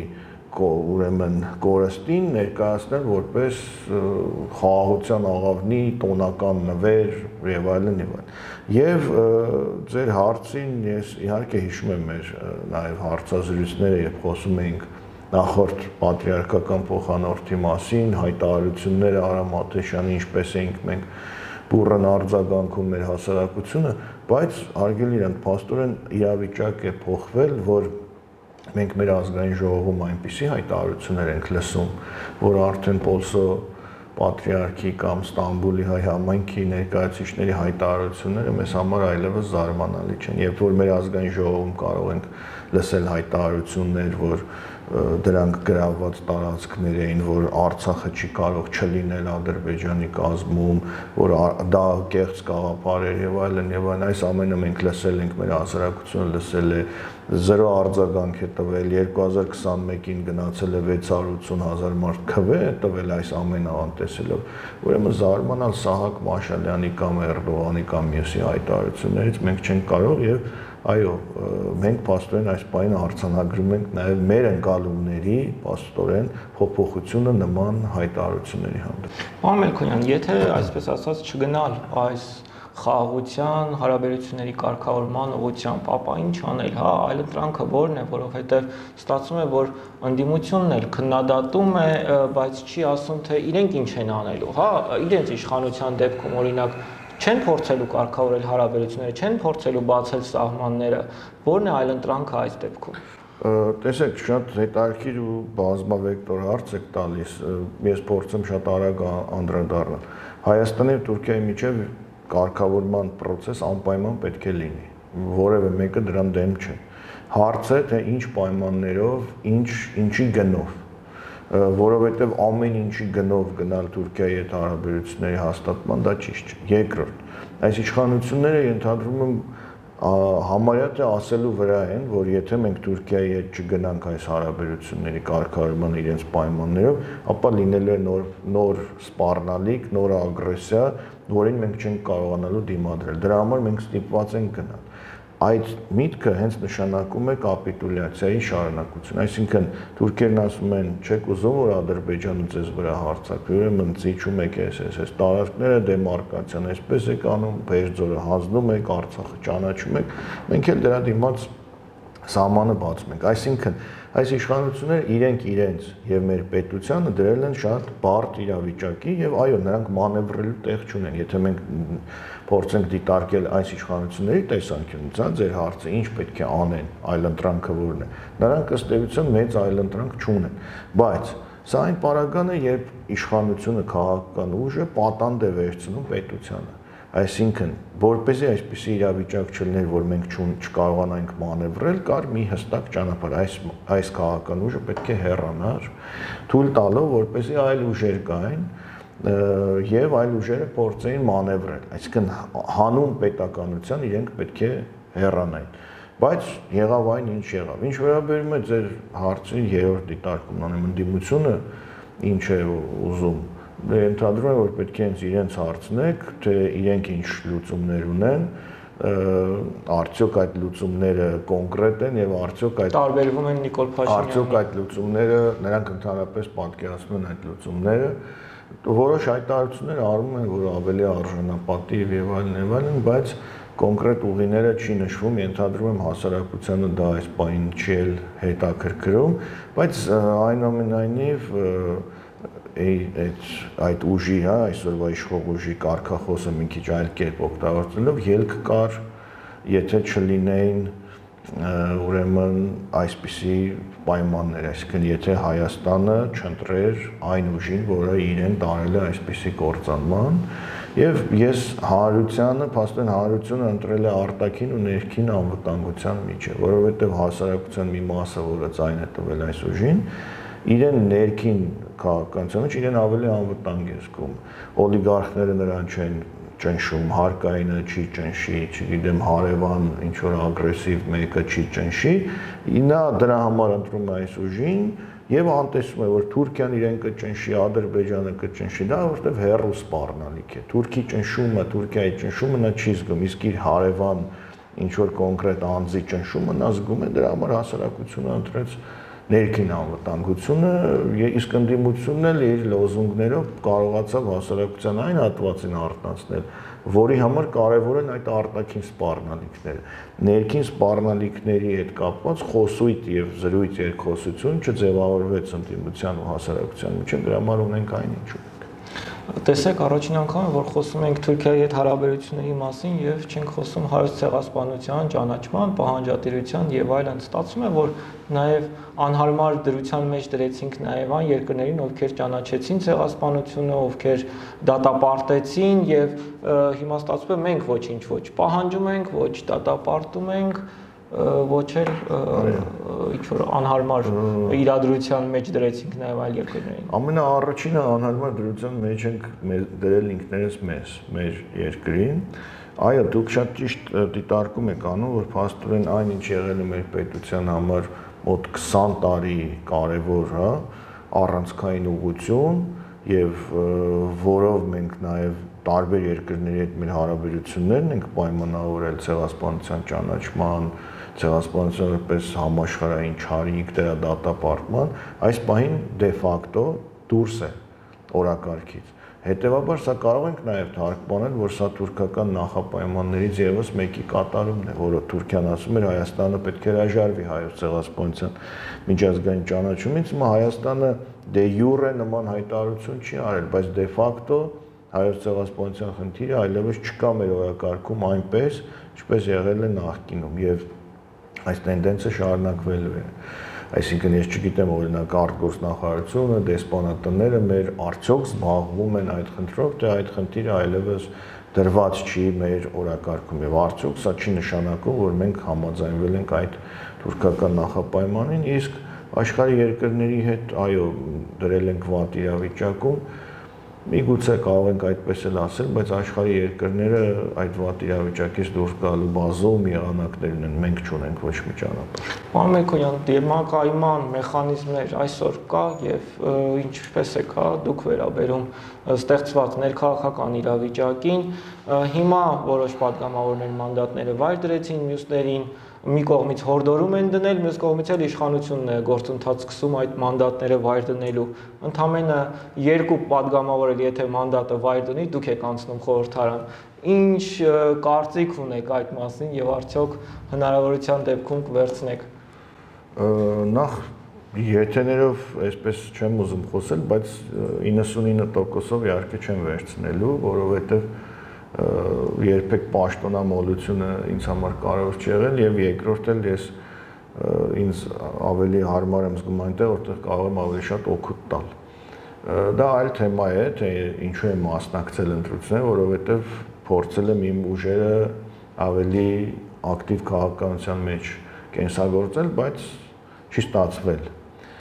ուրեմն կորստին ներկայացնել որպես խաղաղության աղավնի տոնական նվեր եւ այլն եւ այլն։ Եվ ձեր հարցին ես իհարկե հիշում եմ մեր նաեւ հարցազրույցները, երբ խոսում էինք նախորդ պատրիարքական փոխանորդի մասին, հայտարարությունները Արամ Աթեշյանի, ինչպես էինք մենք բուրըն արձագանքում մեր հասարակությունը, բայց հարգելի իրանք փաստորեն իրավիճակ է փոխվել, որ մենք մեր ազգային ժողովում այնպիսի հայտարարություններ ենք լսում, որ արդեն Պոլսո պատրիարքի կամ Ստամբուլի հայ համայնքի ներկայացուցիչների հայտարարությունները մեզ համար այլևս զարմանալի չեն, երբ որ մեր ազգային ժողովում կարող ենք լսել հայտարարություններ, որ դրանք գրաված տարածքներ էին, որ Արցախը չի կարող չլինել Ադրբեջանի կազմում, որ դա կեղծ գաղափար էր եւ այլն, այս ամենը մենք լսել ենք, մեր հասարակությունը լսել է, 0 արձագանք է տվել, 2021-ին գնացել է 680,000 մարդ քվե է տվել այս ամենը անտեսելով, ուրեմն զարմանալ Սահակ Մաշալյանի կամ Էրդողանի կամ մյուսի հայտարարություններից մենք չենք կարող եւ այո, մենք փաստորեն այս պահին արձանագրում ենք նաև մեր ընկալումների փաստորեն փոփոխությունը նման հայտարարությունների հանդեպ։ Պարոն Մելքոնյան, եթե այսպես ասած չգնալ այս խաղաղության հարաբերությունների կարգավորման ուղղությամբ, ապա ինչ անել, հա, այլընտրանքը որն է, որովհետև ստացվում է, որ ընդդիմությունն էլ քննադատում է, բայց չի ասում, թե իրենք ինչ են անելու, հա, իրենց իշխանության դեպքում օրինակ չեն փորձելու կարգավորել հարաբերությունները, չեն փորձելու բացել սահմանները, որն է այլընտրանքը այս դեպքում։ Տեսեք, շատ հետաքրքիր ու բազմավեկտոր հարց եք տալիս, ես փորձեմ շատ արագ անդրադառնալ։ Հայաստանի եւ Թուրքիայի միջև կարգավորման process անպայման պետք է լինի, որևէ մեկը դրան դեմ չէ։ Հարցը թե ինչ պայմաններով, ինչի գնով, որովհետեւ ամեն ինչի գնով գնալ Թուրքիայի հետ հարաբերությունների հաստատման դա ճիշտ չէ։ Երկրորդ, այս իշխանությունները ենթադրում եմ համարյա թե ասելու վրա են, որ եթե մենք Թուրքիայի հետ չգնանք այս հարաբերությունների կարգավորման իրենց պայմաններով, ապա լինելու է նոր սպառնալիք, նոր ագրեսիա, որին մենք չենք կարողանալու դիմադրել։ Դրա համար մենք ստիպված ենք գնալ։ Այդ միտքը հենց նշանակում է կապիտուլյացիայի շարունակություն, այսինքն թուրքերն ասում են, չեք ուզում, որ Ադրբեջանը ձեզ վրա հարձակվի, ուրեմն ծիչում եք այս տարածքները դեմարկացիան, այսպես եք անում, Բերձորը հանձնում եք, Արցախը ճանաչում եք, մենք էլ դրա դիմաց սահմանը բացում ենք, այսինքն այս իշխանությունները իրենց եւ մեր պետությանը դրել են շատ բարդ իրավիճակի եւ այո, նրանք մանևրելու տեղ չունեն, եթե մենք փորձենք դիտարկել այս իշխանությունների տեսանկյունից, ձեր հարցը ինչ պետք է անեն, այլընտրանքը որն է, նրանք ըստ էության մեծ այլընտրանք չունեն, բայց սա այն պարագան է, երբ իշխանությունը քաղաքական ուժը պատանդ է վերցնում պետությանը, այսինքն, որպեսզի այսպիսի իրավիճակ չլիներ, որ մենք չկարողանանք մանևրել, կար մի հստակ ճանապարհ, այս քաղաքական ուժը պետք է հեռանար, թույլ տալով, որպեսզի այլ ուժեր գային եւ այլ ուժերը փորձեին մանևրել, այսինքն հանուն պետականության իրենք պետք է հեռանային, բայց եղավ այն ինչ եղավ, ինչ վերաբերում է ձեր հարցի երրորդ դիտարկումն, անեմ ընդդիմությունը ինչ է ուզում, ենթադրում եմ, որ պետք է հենց իրենց հարցնեք, թե իրենք ինչ լուծումներ ունեն, արդյոք այդ լուծումները կոնկրետ են եւ արդյոք այդ տարբերվում են Նիկոլ Փաշինյանի, արդյոք այդ լուծումները նրանք ընդհանրապես պատկերացնում են այդ լուծումները, որոշ հայտարարություններ արվում են, որ ավելի արժանապատիվ եւ այլն, բայց կոնկրետ ուղիները չի նշվում, ենթադրում եմ հասարակությանը դա այս բանին չի էլ հետաքրքրում, բայց այնուամենայնիվ այդ ուժի, այսօրվա իշխող ուժի կարգախոսը մի քիչ այլ կերպ օգտագործելով ելք կար, եթե չլինեին ուրեմն այսպիսի պայմաններ, այսինքն եթե Հայաստանը չընտրեր այն ուժին, որը իրեն տարել է այսպիսի կործանման, եւ ես հանրությանը, փաստորեն հանրությունը ընտրել է արտաքին ու ներքին անվտանգության միջև, որովհետեւ հասարակության մի մասը, որը ձայն է տվել այս ուժին, իրեն ներքին քաղաքականությունը իրեն ավելի անվտանգ է զգում, օլիգարխները նրան չեն ճնշում, հարկայինը չի ճնշի, չգիտեմ, հարևան ինչ-որ ագրեսիվ մեկը չի ճնշի, նա դրա համար ընտրում է այս ուժին եւ անտեսում է, որ Թուրքիան իրեն կճնշի, Ադրբեջանը կճնշի, դա որտեվ հեռու սպառնալիք է, Թուրքի ճնշումը, Թուրքիայի ճնշումը նա չի զգում, իսկ իր հարևան ինչ-որ կոնկրետ անձի ճնշումը նա զգում է, դրա համար հասարակությունը ընտրեց ներքին անվտանգությունը, իսկ ընդդիմությունն էլ իր լոզունգներով կարողացավ հասարակության այն հատվածին արտնացնել, որի համար կարևոր են այդ արտաքին սպառնալիքները։ Ներքին սպառնալիքների հետ կապված խոսույթ եւ զրույց երկխոսություն չձևավորվեց ընդդիմության ու հասարակության միջեւ, դրա համար ունենք այն ինչ ունենք։ Տեսեք, առաջին անգամ է, որ խոսում ենք Թուրքիայի հետ հարաբերությունների մասին եւ չենք խոսում Հայոց ցեղասպանության, ճանաչման, պահանջատիրության եւ այլն։ Ստացվում է, որ նաեւ անհարմար դրության մեջ դրեցինք նաեւ այն երկրներին, ովքեր ճանաչեցին ցեղասպանությունը, ովքեր դատապարտեցին եւ հիմա ստացվում է մենք ոչինչ ոչ պահանջում ենք, ոչ դատապարտում ենք, ոչ էլ ինչ-որ անհարմար իրադրության մեջ դրեցինք նաև այլ երկրներին։ Ամենաառաջինը անհարմար դրության մեջ ենք դրել ինքներս մեր երկրին։ Այո, դուք շատ ճիշտ դիտարկում եք անում, որ փաստորեն այն ինչ եղել է մեր պետության համար մոտ 20 տարի կարևոր, առանցքային ուղղություն եւ որով մենք նաև տարբեր երկրների հետ մեր հարաբերություններն ենք պայմանավորել ցեղասպանության ճանաչման, ցեղասպանության որպես համաշխարհային չարիք դրա դատապարտման, այս պահին դե ֆակտո դուրս է օրակարգից։ Հետևաբար սա կարող ենք նաև թարգմանել, որ սա թուրքական նախապայմաններից եւս մեկի կատարումն է, որը Թուրքիան ասում էր Հայաստանը պետք է հրաժարվի հայոց ցեղասպանության միջազգային ճանաչումից, հիմա Հայաստանը դե յուրե նման հայտարարություն չի արել, բայց դե ֆակտո հայոց ցեղասպանության խնդիրը այլևս չկա մեր օրակարգում այնպես, ինչպես եղել է նախկինում եւ այս տենդենսը շարունակվելու է։ Այսինքն ես չգիտեմ օրինակ արտգործնախարարությունը, դեսպանատները մեր արդյոք զբաղվում են այդ խնդրով, թե այդ խնդիրը այլևս դրված չի մեր օրակարգում եւ արդյոք սա չի նշանակում, որ մենք համաձայնվել ենք այդ թուրքական նախապայմանին, իսկ աշխարհի երկրների հետ այո դրել ենք վատ իրավիճակում, միգուցե կարող ենք այդպես էլ ասել, բայց աշխարհի երկրները այդ վատ իրավիճակից դուրս գալու բազում եղանակներ ունեն, մենք չունենք ոչ մի ճանապարհ։ Պարոն Մելքոնյան, դիմակայման մեխանիզմներ այսօր կա եւ ինչպես է կա դուք վերաբերում ստեղծված ներքաղաքական իրավիճակին, հիմա որոշ падգամավորներ մանդատները վայր դրեցին մյուսներին, մի կողմից հորդորում են դնել, մյուս կողմից էլ իշխանությունն է գործընթաց սկսում այդ մանդատները վայր դնելու։ Ընդամենը երկու падգամավոր էլ եթե մանդատը վայր դնի, դուք եք անցնում խորհրդարան։ Ինչ կարծիք ունեք այդ մասին եւ արդյոք հնարավորության դեպքում կվերցնեք։ Նախ եթեներով այսպես չեմ ուզում խոսել, բայց 99%-ով իհարկե չեմ վերցնելու, որովհետեւ երբեք պաշտոնամոլությունը ինձ համար կարևոր չի եղել եւ երկրորդ էլ ես ինձ ավելի հարմար եմ զգում այնտեղ, որտեղ կարող եմ ավելի շատ օգուտ տալ։ Դա այլ թեմա է, թե ինչու եմ մասնակցել ընտրություններին, որովհետեւ փորձել եմ իմ ուժերը ավելի ակտիվ քաղաքականության մեջ կենսագործել, բայց չի ստացվել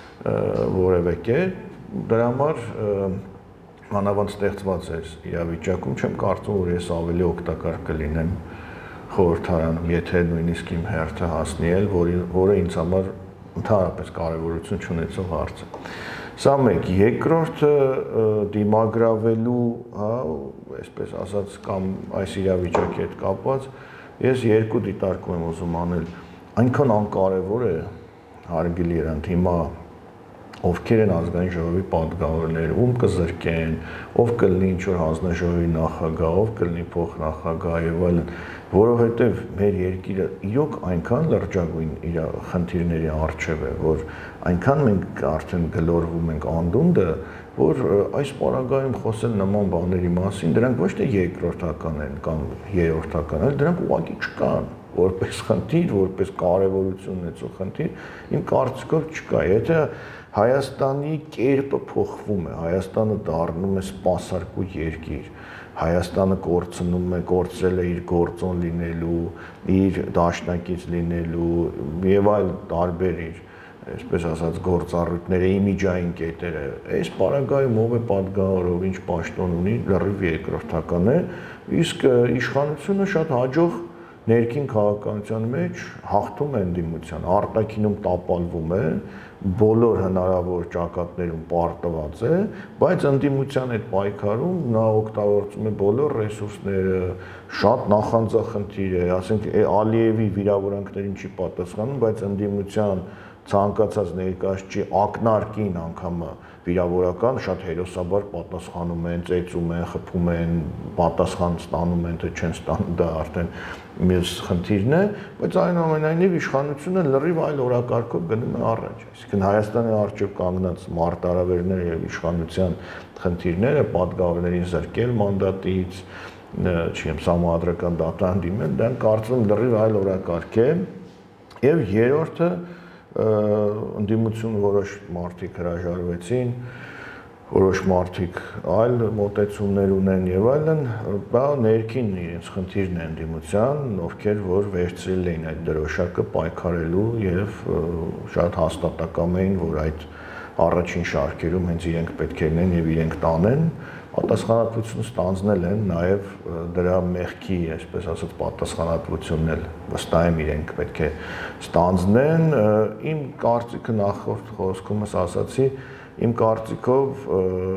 որևէ կերպ։ Դրա համար մանավանդ ստեղծված էր իրավիճակում, չեմ կարծում, որ ես ավելի օգտակար կլինեմ խորհրդարանում, եթե նույնիսկ իմ հերթը հասնի էլ, որը ինձ համար ընդհանրապես կարևորություն չունեցող հարց է։ Սա մեկ, երկրորդը դիմագրավելու, հա, այսպես ասած, կամ այս իրավիճակի հետ կապված, ես երկու դիտարկում եմ ուզում անել, այնքան անկարևոր է, հարգելի Երանդ, հիմա ովքեր են ազգային ժողովի պատգամավորները, ում կզրկեն, ով կլինի ինչ-որ հանձնաժողովի նախագահ, ով կլինի փոխնախագահ եւ այլն, որովհետեւ մեր երկիրը իրոք այնքան լրջագույն իր խնդիրների առջև է, որ այնքան մենք արդեն գլորվում ենք անդունդը, որ այս պարագայում խոսել նման բաների մասին, դրանք ոչ թե երկրորդական են կամ երրորդական, այլ դրանք ուղղակի չկան, որպես խնդիր, որպես կարևորություն ունեցող խնդիր, իմ կարծիքով չկա։ Եթե Հայաստանի կերպը փոխվում է, Հայաստանը դառնում է սպասարկու երկիր, Հայաստանը կորցրել է իր գործոն լինելու, իր դաշնակից լինելու եւ այլ տարբեր իր, այսպես ասած, գործառույթները, իմիջային կետերը։ Այս պարագայում ով է պատգամավոր, ով ինչ պաշտոն ունի, լրիվ երկրորդական է, իսկ իշխանությունը շատ հաջող ներքին քաղաքականության մեջ հաղթում է ընդդիմության, արտաքինում տապալվում է, բոլոր հնարավոր ճակատներում պարտված է, բայց ընդդիմության այդ պայքարում նա օգտագործում է բոլոր ռեսուրսները, շատ նախանձախնդիր է, ասենք Ալիևի վիրավորանքներին չի պատասխանում, բայց ընդդիմության ցանկացած ներկայացուցիչ ակնարկին անգամը վիրավորական շատ հերոսաբար պատասխանում են, ծեծում են, խփում են, պատասխան ստանում են, թե չեն ստանում, դա արդեն մյուս խնդիրն է, բայց այնուամենայնիվ իշխանությունը լրիվ այլ օրակարգով գնում է առաջ։ Այսինքն Հայաստանի առջև կանգնած մարտահրավերները եւ իշխանության խնդիրները, պատգամավորներին զրկել մանդատից, չեմ համադրական դատարան դիմել, դա կարծում եմ լրիվ այլ օրակարգ է։ Եվ երրորդը ընդդիմություն որոշ մարդիկ հրաժարվեցին, որոշ մարդիկ այլ մոտեցումներ ունեն եւ այլն, դա ներքին իրենց խնդիրն է ընդդիմության, ովքեր որ վերցրել էին այդ դրոշակը պայքարելու եւ շատ հաստատակամ էին, որ այդ առաջին շարքերում հենց իրենք պետք է լինեն եւ իրենք տանեն, պատասխանատվություն ստանձնել են նաեւ դրա մեղքի, այսպես ասած, պատասխանատվությունն էլ վստահ եմ իրենք պետք է ստանձնեն։ Իմ կարծիքը նախորդ խոսքումս ասացի, իմ կարծիքով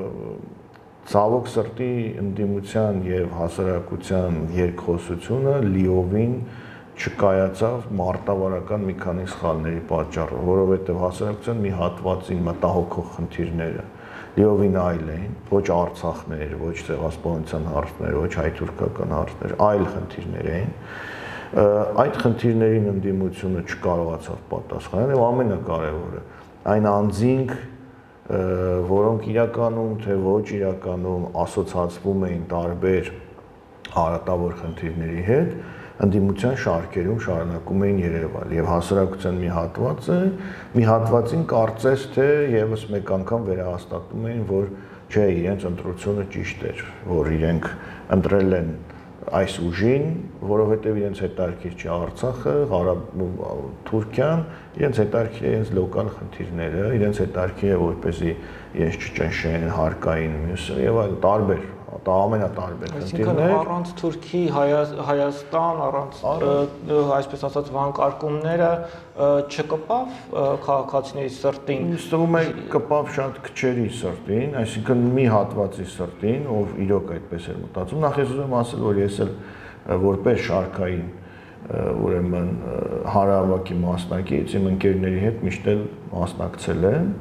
ցավոք սրտի ընդդիմության եւ հասարակության երկխոսությունը լիովին չկայացավ մարտավարական մի քանի սխալների պատճառով, որովհետեւ հասարակության մի հատվածին մտահոգող խնդիրները լիովին այլ էին, ոչ Արցախներ, ոչ ցեղասպանության հարցներ, ոչ հայ-թուրքական հարցներ, այլ խնդիրներ էին։ Այդ խնդիրներին ընդդիմությունը չկարողացավ պատասխանել եւ ամենակարևորը այն անձինք, որոնք իրականում թե ոչ իրականում ասոցացվում էին տարբեր հարատավոր խնդիրների հետ, ընդդիմության շարքերում շարունակում էին երևալ եւ հասարակության մի հատվածին կարծես թե եւս մեկ անգամ վերահաստատում էին, որ չէ, իրենց ընտրությունը ճիշտ էր, որ իրենք ընտրել են այս ուժին, որովհետեւ իրենց հետաքրքիր չի Արցախը, Թուրքիան, իրենց հետաքրքիր է իրենց լոկալ խնդիրները, իրենց հետաքրքիր է որպեսզի իրենց չճնշեն, հարկային մյուսը եւ այլ տարբեր դա ամենատարբեր խնդիրներ։ Այսինքն առանց Թուրքի Հայաստան, առանց այսպես ասած վանկարկումները չկպավ քաղաքացիների սրտին։ Ինձ թվում է կպավ շատ քչերի սրտին, այսինքն մի հատվածի սրտին, ով իրոք այդպես էր մտածում։ Նախ ես ուզում եմ ասել, որ ես էլ որպես շարքային ուրեմն հարավակի մասնակից իմ ընկերների հետ միշտ էլ մասնակցել եմ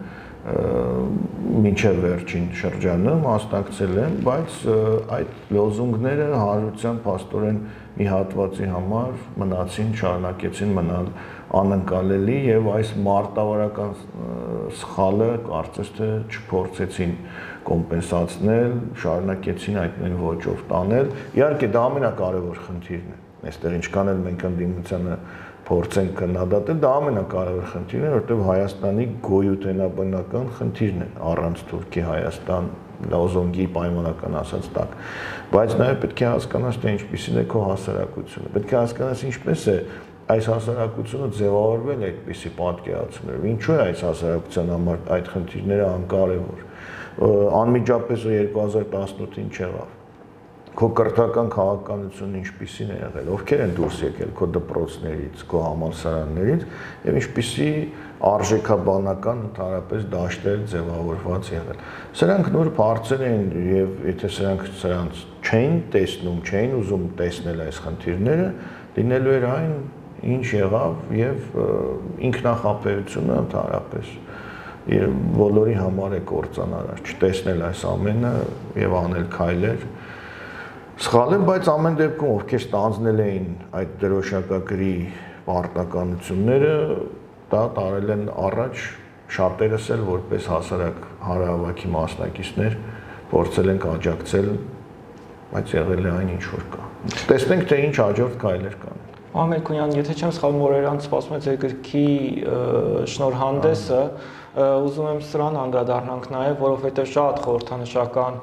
մինչև վերջին շրջանը մասնակցել եմ, բայց այդ լոզունգները հարության փաստորեն մի հատվածի համար մնացին, շարունակեցին մնալ անընկալելի եւ այս մարտավարական սխալը կարծես թե չփորձեցին կոմպենսացնել, շարունակեցին այդ նույն ոճով տանել։ Իհարկե դա ամենակարևոր խնդիրն է։ Այստեղ ինչքան էլ մենք ընդդիմությանը փորձենք քննադատել, դա ամենակարևոր խնդիրն է, որտեղ Հայաստանի գոյութենաբանական խնդիրն է առանց Թուրքի Հայաստան լոզունգի պայմանական ասած տակ։ Բայց նաև պետք է հասկանաս, թե ինչպիսին է քո հասարակությունը։ Պետք է հասկանաս ինչպես է այս հասարակությունը ձևավորվել այդպիսի պատկերացումներով։ Ինչու է այս հասարակության համար այդ խնդիրները անկարևոր։ Անմիջապես 2018-ին չեղավ։ Քո կրթական քաղաքականությունը ինչպիսին է եղել, ովքեր են դուրս եկել քո դպրոցներից, քո համալսարաններից եւ ինչպիսի արժեքաբանական ընդհանրապես դաշտեր ձևավորված եղել։ Սրանք նոր հարցեր են եւ եթե սրանց չէին տեսնում, չէին ուզում տեսնել այս խնդիրները, լինելու էր այն, ինչ եղավ եւ ինքնախապեյությունը ընդհանրապես բոլորի համար է կործանարար, չտեսնել այս ամենը եւ անել քայլեր սխալ են, բայց ամեն դեպքում ովքեր ստանձնել էին այդ դրոշակագրի պարտականությունները, դա տարել են առաջ շատերս էլ որպես հասարակ հարավակի մասնակիցներ փորձել ենք աջակցել, բայց եղել է այն ինչ որ կա։ Տեսնենք թե ինչ հաջորդ քայլեր կան։ Մամերկունյան, եթե չեմ սխալվում, օրերան սպասում է ձեր գրքի շնորհանդեսը, ուզում եմ սրան անդրադառնանք նաև, որովհետև շատ խորհրդանշական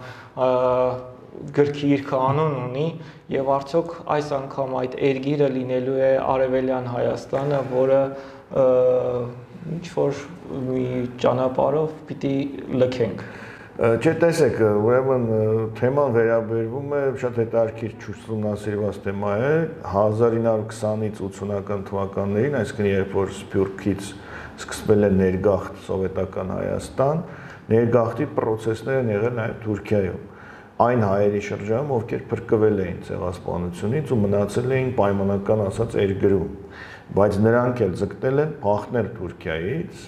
գրքի իր կանոն ունի եւ արդյոք այս անգամ այդ երգիրը լինելու է Արևելյան Հայաստանը, որը ինչ որ մի ճանապարհով պիտի լքենք։ Չէ, տեսեք, ուրեմն թեման վերաբերվում է շատ հետաքրքիր ուսումնասիրված թեմա է 1920-ից 80-ական թվականներին, այսինքն երբ որ Սփյուռքից սկսվել է ներգաղթ սովետական Հայաստան, ներգաղթի process-ներ են եղել նաև Թուրքիայում։ Այն հայերի շրջանում, ովքեր փրկվել էին ցեղասպանությունից ու մնացել էին պայմանական ասած երկրում, բայց նրանք էլ ձգտել են փախնել Թուրքիայից,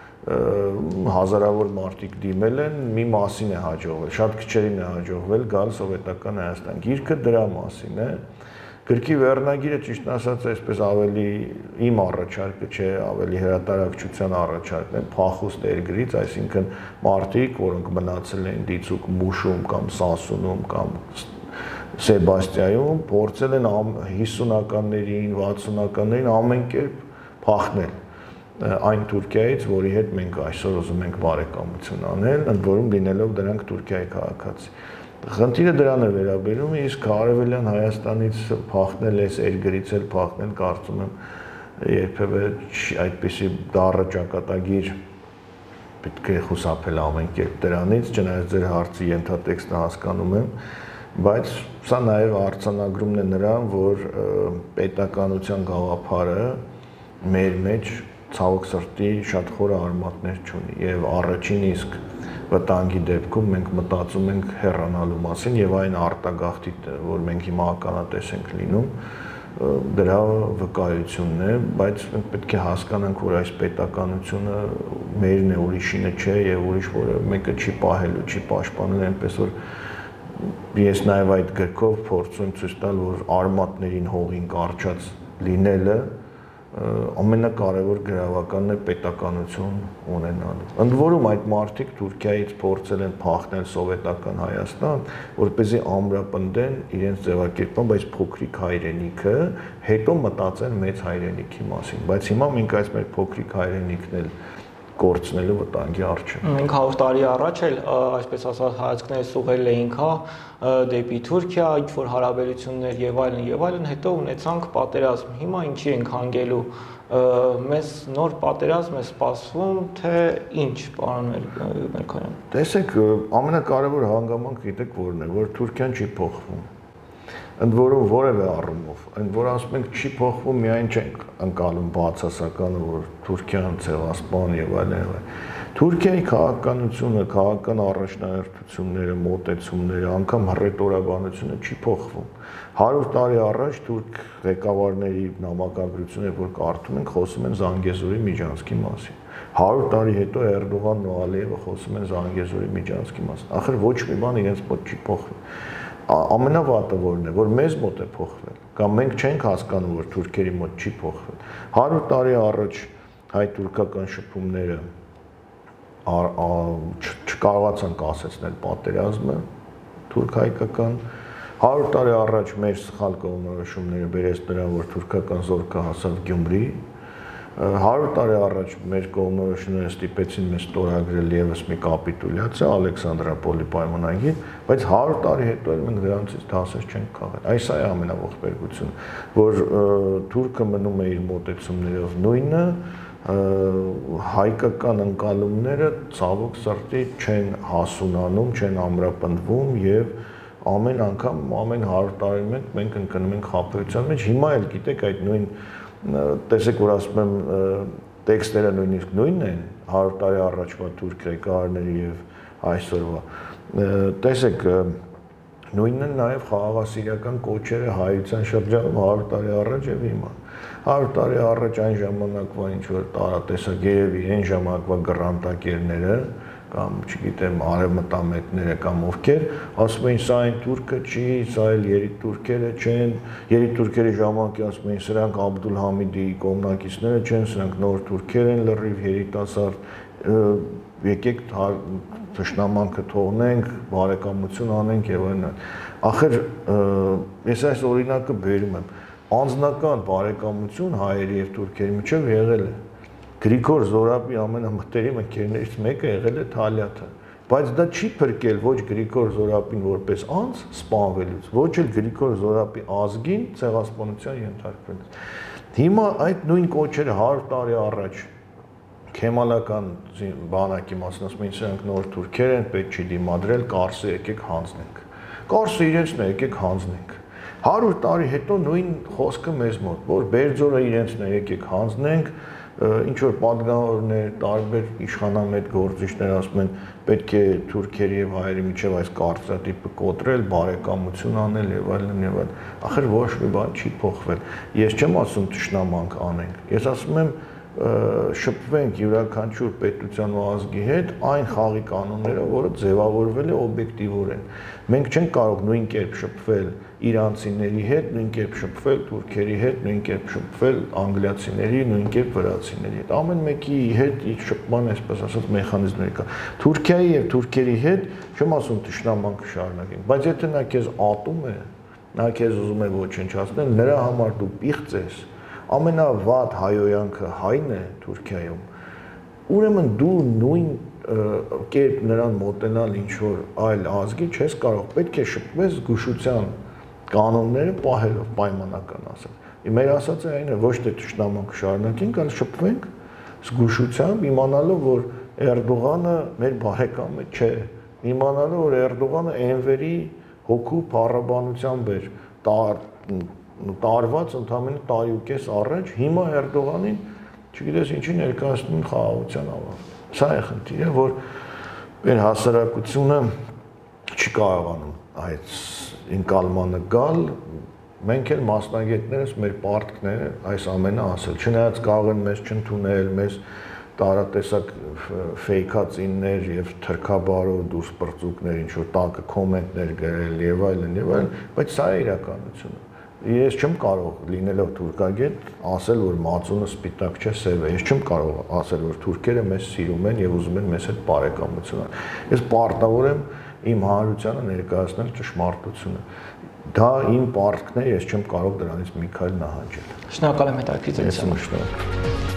հազարավոր մարդիկ դիմել են, մի մասին է հաջողվել, շատ քչերին է հաջողվել գալ սովետական Հայաստան։ Գիրքը դրա մասին է։ Գրքի վերնագիրը ճիշտ ասած այսպես ավելի իմ առաջարկը չէ, ավելի հրատարակչության առաջարկն է, փախուստ երկրից, այսինքն մարդիկ, որոնք մնացել են դիցուկ Մուշում կամ Սասունում կամ Սեբաստիայում, փորձել են 50-ականներին, 60-ականներին ամեն կերպ փախնել այն Թուրքիայից, որի հետ մենք այսօր ուզում ենք բարեկամություն անել, ընդ որում լինելով դրանք Թուրքիայի քաղաքացի։ Խնդիրը դրան է վերաբերում, իսկ Արևելյան Հայաստանից փախնել էս երկրից էլ փախնել, կարծում եմ, երբևէ այդպիսի դառը ճակատագիր պետք է խուսափել ամեն կերպ դրանից, չնայած ձեր հարցի ենթատեքստը հասկանում եմ, բայց սա նաև արձանագրումն է նրան, որ պետականության գաղափարը մեր մեջ ցավոք սրտի շատ խորը արմատներ չունի եւ առաջին իսկ վտանգի դեպքում մենք մտածում ենք հեռանալու մասին եւ այն արտագաղթի, որ մենք հիմա ականատես ենք լինում, դրա վկայությունն է, բայց մենք պետք է հասկանանք, որ այս պետականությունը մերն է, ուրիշինը չէ եւ ուրիշ որը մեկը չի պահելու, չի պաշտպանել, այնպես որ ես նաեւ այդ գրքով փորձում եմ ցույց տալ, որ արմատներին հողին կարճած լինելը ամենակարևոր գրավականն է պետականություն ունենալը։ Ընդ որում այդ մարդիկ Թուրքիայից փորձել են փախնել սովետական Հայաստան, որպեսզի ամրապնդեն իրենց ձևակերպման, բայց փոքրիկ հայրենիքը, հետո մտածեն մեծ հայրենիքի մասին։ Բայց հիմա մենք այս մեր փոքրիկ հայրենիքն էլ կորցնելու վտանգի առջ է։ Մենք 100 տարի առաջ էլ, այսպես ասած, հայացքներս ուղղել էինք, դեպի Թուրքիա, ինչ-որ հարաբերություններ եւ այլն, հետո ունեցանք պատերազմ։ Հիմա ինչի ենք հանգելու, մեզ նոր պատերազմ է սպասվում, թե ինչ, պարոն Մելքոնյան։ Տեսեք, ամենակարևոր հանգամանքը գիտեք որն է, որ Թուրքիան չի փոխվում։ Ընդ որում որևէ առումով, ընդ որ ասում ենք չի փոխվում, միայն չենք անցալում բացասականը, որ Թուրքիան ցեղասպան եւ այլն։ Թուրքիայի քաղաքականությունը, քաղաքական առաջնահերթությունները, մոտեցումները, անգամ ռետորաբանությունը չի փոխվում։ 100 տարի առաջ թուրք ղեկավարների նամակագրությունները, որ կարդում ենք, խոսում են Զանգեզուրի միջանցքի մասին։ 100 տարի հետո Էրդողանն ու Ալիևը խոսում են Զանգեզուրի միջանցքի մասին։ Ախր ոչ մի բան իրենց մոտ չի փոխվում։ Ամենավատը որն է, որ մեզ մոտ է փոխվել, կամ մենք չենք հասկանում, որ թուրքերի մոտ չի փոխվել։ 100 տարի առաջ հայ-թուրքական շփումները չկարողացան կասեցնել պատերազմը թուրք-հայկական, 100 տարի առաջ մեր սխալ կողմնորոշումները բերեց նրան, որ թուրքական զորքը հասավ Գյումրի, 100 տարի առաջ մեր կողմնորոշումները ստիպեցին մեզ ստորագրել ևս մի կապիտուլյացիա Ալեքսանդրապոլի պայմանագիր, բայց 100 տարի հետո էլ մենք դրանցից դասեր չենք քաղել։ Այս է ամենաողբերգությունը, որ թուրքը մնում է իր մոտեցումներով նույնը, հայկական ընկալումները ցավոք սրտի չեն հասունանում, չեն ամրապնդվում եւ ամեն անգամ ամեն 100 տարի մենք ընկնում ենք խաբեության մեջ։ Հիմա էլ գիտեք այդ նույն տեսեք որ ասում եմ տեքստերը նույնիսկ նույնն են 100 տարի առաջվա թուրք ղեկավարների եւ այսօրվա տեսեք նույնն են նաեւ խաղաղասիրական կոչերը հայության շրջանում 100 տարի առաջ եւ հիմա 100 տարի առաջ այն ժամանակվա ինչ որ տարատեսակ երևի այն ժամանակվա գրանտակերները կամ չգիտեմ արևմտամետները կամ ովքեր ասում էին սա այն թուրքը չի, սա էլ երիտուրքերը չեն, երիտուրքերի ժամանակի ասում էին սրանք Աբդուլհամիդի կողմնակիցները չեն, սրանք նոր թուրքեր են լրիվ երիտասարդ, եկեք թշնամանքը թողնենք, բարեկամություն անենք եւ այլն։ Ախր ես այս օրինակը բերում եմ, անձնական բարեկամություն հայերի եւ թուրքերի միջեւ եղել է։ Գրիգոր Զորաբի ամենամտերիմ ընկերներից մեկը եղել է Թալյաթը, բայց դա չի փրկել ոչ Գրիգոր Զորաբին որպես անձ սպանվելուց, ոչ էլ Գրիգոր Զորաբի ազգին ցեղասպանության ենթարկվելուց։ Հիմա այդ նույն կոչերը 100 տարի առաջ քեմալական բանակի մասն ասում են սրանք նոր թուրքեր են, պետք չի դիմադրել, Կարսը եկեք հանձնենք։ Կարսը իրենցն է, եկեք հանձնենք։ 100 տարի հետո նույն խոսքը մեզ մոտ, որ Բերձորը իրենցն է, եկեք հանձնենք, ինչ որ պատգամավորներ, տարբեր իշխանամետ գործիչներ ասում են պետք է թուրքերի եւ հայերի միջեւ այս կարծրատիպը կոտրել, բարեկամություն անել եւ այլն եւ այլն։ Ախր ոչ մի բան չի փոխվել։ Ես չեմ ասում թշնամանք անենք։ Ես ասում եմ շփվենք յուրաքանչյուր պետության ու ազգի հետ այն խաղի կանոններով, որը ձևավորվել է օբյեկտիվորեն։ Մենք չենք կարող նույն կերպ շփվել իրանցիների հետ, նույն կերպ շփվել թուրքերի հետ, նույն կերպ շփվել անգլիացիների, նույն կերպ վրացիների հետ։ Ամեն մեկի հետ իր շփման, այսպես ասած, մեխանիզմներ կա։ Թուրքիայի եւ թուրքերի հետ չեմ ասում թշնամանք շարունակենք, բայց եթե նա քեզ ատում է, նա քեզ ուզում է ոչնչացնել, նրա համար դու պիղծ ես, ամենավատ հայոյանքը հայն է Թուրքիայում, ուրեմն դու նույն կերպ նրան մոտենալ ինչ-որ այլ ազգի չես կարող, պետք է շփվես զգուշության կանոնները պահելով, պայմանական ասած։ Մեր ասածը այն է, ոչ թե թշնամանք շարունակենք, այլ շփվենք զգուշությամբ, իմանալով, որ Էրդողանը մեր բարեկամը չէ, իմանալով, որ Էրդողանը Էնվերի հոգու փառաբանությամբ էր տարված ընդամենը տարի ու կես առաջ, հիմա Էրդողանին, չգիտես ինչի ներկայացնում խաղաղության ավար։ Սա է խնդիրը, որ մեր հասարակությունը չի կարողանում այդ ընկալմանը գալ, մենք էլ մասնագետներս մեր պարտքն է այս ամենը ասել, չնայած կարող են մեզ չընդունել, մեզ տարատեսակ ֆեյքացիններ եւ թրքաբարով դուրս պրծուկներ, ինչ որ տակը կոմենտներ գրել եւ այլն, բայց սա է իրականությունը։ Ես չեմ կարող լինելով թուրքագետ ասել, որ մածունը սպիտակ չէ, սև է։ Ես չեմ կարող ասել, որ թուրքերը մեզ սիրում են եւ ուզում են մեզ հետ բարեկամություն անել։ Ես պարտավոր եմ իմ հանրությանը ներկայացնել ճշմարտությունը։ Դա իմ պարտքն է, ես չեմ կարող դրանից մի քայլ նահանջել։ Շնորհակալ եմ հետաքրքրությունից։ Ես շնորհակալ եմ։